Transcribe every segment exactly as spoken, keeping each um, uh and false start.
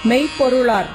மெய்ப்பொருளார்.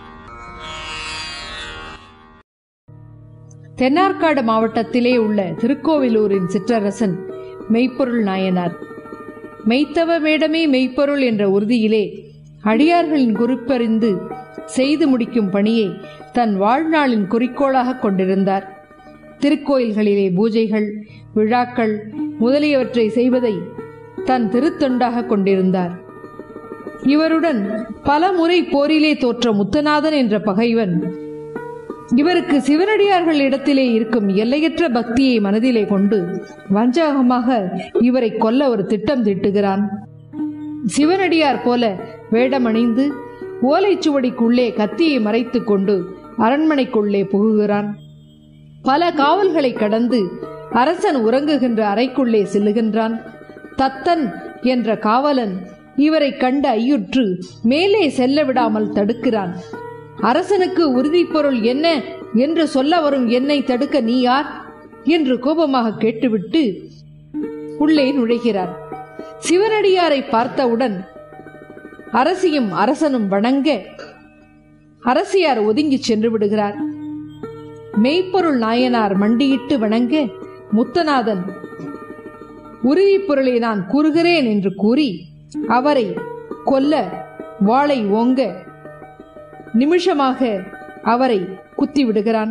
தென்னார்காடு மாவட்டத்திலே உள்ள திருக்கோவிலூரின் சிற்றரசன் மெய்ப்பொருள் நாயனார். மெய்த்தவ வேடமே மெய்ப்பொருள் என்ற உறுதியிலே அடியார்களின் குறிப்பறிந்து செய்து முடிக்கும் பணியை தன் வாழ்நாளின் குறிக்கோளாக கொண்டிருந்தார். திருக்கோயில்களிலே பூஜைகள், விழாக்கள் முதலியவற்றை செய்வதை தன் திருத்தொண்டாக கொண்டிருந்தார். இவருடன் பல முறை போரிலே தோற்ற முத்தநாதன் என்ற பகைவன் இவருக்கு சிவனடியார்கள் இடத்திலே இருக்கும் எல்லையற்ற பக்தியை மனதிலே கொண்டு வஞ்சகமாக இவரை கொல்ல ஒரு திட்டம் தீட்டுகிறான். சிவனடியார் போல வேடமணிந்து ஓலைச்சுவடிக்குள்ளே கத்தியை மறைத்து கொண்டு அரண்மனைக்குள்ளே புகுகிறான். பல காவல்களை கடந்து அரசன் உறங்குகின்ற அறைக்குள்ளே செல்லுகின்றான். தத்தன் என்ற காவலன் இவரை கண்டு ஐயுற்று மேலே செல்ல விடாமல் தடுக்கிறான். அரசனுக்கு உறுதிப்பொருள் என்ன என்று சொல்ல வரும் என்னை தடுக்க நீ யார் என்று கோபமாக கேட்டுவிட்டு உள்ளே நுழைகிறார். சிவனடியாரை பார்த்தவுடன் அரசியும் அரசனும் வணங்க அரசியார் ஒதுங்கி சென்று விடுகிறார். மெய்ப்பொருள் நாயனார் மண்டியிட்டு வணங்க முத்தநாதன் உறுதிப்பொருளை நான் கூறுகிறேன் என்று கூறி அவரை கொல்ல வாளை ஓங்க நிமிஷமாக அவரை குத்திவிடுகிறான்.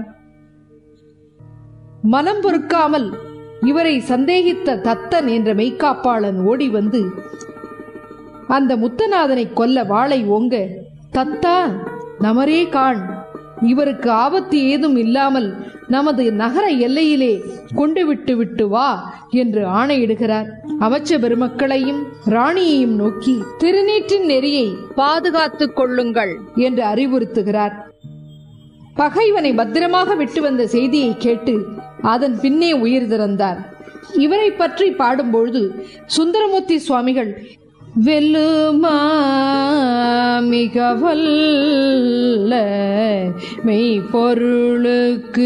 மனம் பொறுக்காமல் இவரை சந்தேகித்த தத்தன் என்ற மெய்க்காப்பாளன் ஓடி வந்து அந்த முத்தநாதனை கொல்ல வாளை ஓங்க, தத்தா நமரே காண், இவருக்கு ஆபத்து ஏதும் இல்லாமல் நமது நகர எல்லையிலே கொண்டு விட்டு விட்டு வா என்று ஆணையிடுகிறார். அமைச்ச பெருமக்களையும் ராணியையும் நோக்கி திருநீற்றின் நெறியை பாதுகாத்துக் கொள்ளுங்கள் என்று அறிவுறுத்துகிறார். பகைவனை பத்திரமாக விட்டு வந்த செய்தியை கேட்டு அதன் பின்னே உயிர் திறந்தார். இவரை பற்றி பாடும்பொழுது சுந்தரமூர்த்தி சுவாமிகள் வெல்லுமா மிக வல்ல மெய்ப்பொருளுக்கு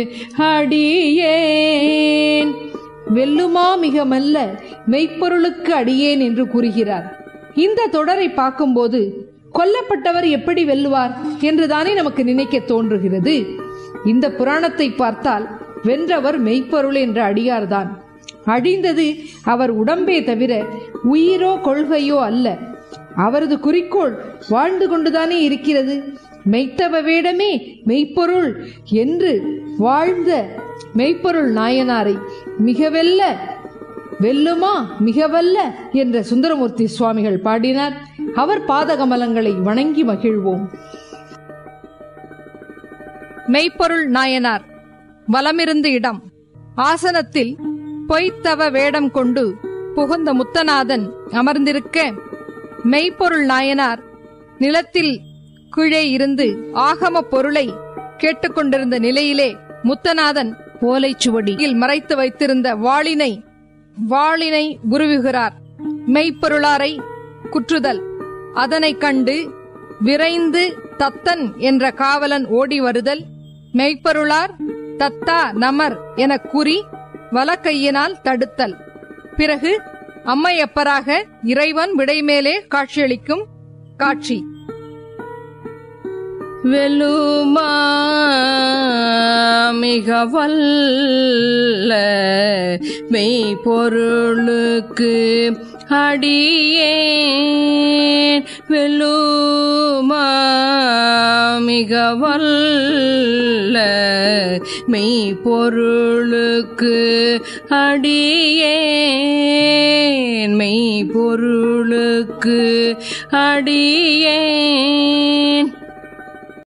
அடியேன், வெல்லுமா மிக மல்ல மெய்ப்பொருளுக்கு அடியேன் என்று கூறுகிறார். இந்த தொடரை பார்க்கும்போது கொல்லப்பட்டவர் எப்படி வெல்லுவார் என்றுதானே நமக்கு நினைக்க தோன்றுகிறது. இந்த புராணத்தை பார்த்தால் வென்றவர் மெய்ப்பொருள் என்ற அடியார்தான். அழிந்தது அவர் உடம்பே தவிர உயிரோ கொள்கையோ அல்ல. அவரது குறிக்கோள் வாழ்ந்து கொண்டுதானே இருக்கிறது. மெய்த்தவ வேடமே மெய்ப்பொருள் என்று வாழ்ந்த மெய்ப்பொருள் நாயனாரை மிகவல்ல வெல்லுமா மிகவல்ல என்ற சுந்தரமூர்த்தி சுவாமிகள் பாடினார். அவர் பாதகமலங்களை வணங்கி மகிழ்வோம். மெய்ப்பொருள் நாயனார் வலமிருந்து இடம். ஆசனத்தில் பொய்த்தவ வேடம் கொண்டு புகுந்த முத்தநாதன் அமர்ந்திருக்க, மெய்ப்பொருள் நாயனார் நிலத்தில் கீழே இருந்து ஆகம பொருளை கேட்டுக்கொண்டிருந்த நிலையிலே முத்தநாதன் ஓலைச்சுவடியில் மறைத்து வைத்திருந்த வாளினை வாளினை உருவுகிறார். மெய்ப்பொருளாரை குற்றுதல். அதனை கண்டு விரைந்து தத்தன் என்ற காவலன் ஓடி வருதல். மெய்ப்பொருளார் தத்தா நமர் என கூறி வலக்கையினால் தடுத்தல். பிறகு அம்மையப்பராக இறைவன் விடைமேலே காட்சியளிக்கும் காட்சி. வெல்லுமா மிக வல்ல மெய்ப்பொருளுக்கு அடியேன், வெல்லுமா மிக வல்ல மெய்ப்பொருளுக்கு அடியேன், மெய்ப்பொருளுக்கு அடியேன்.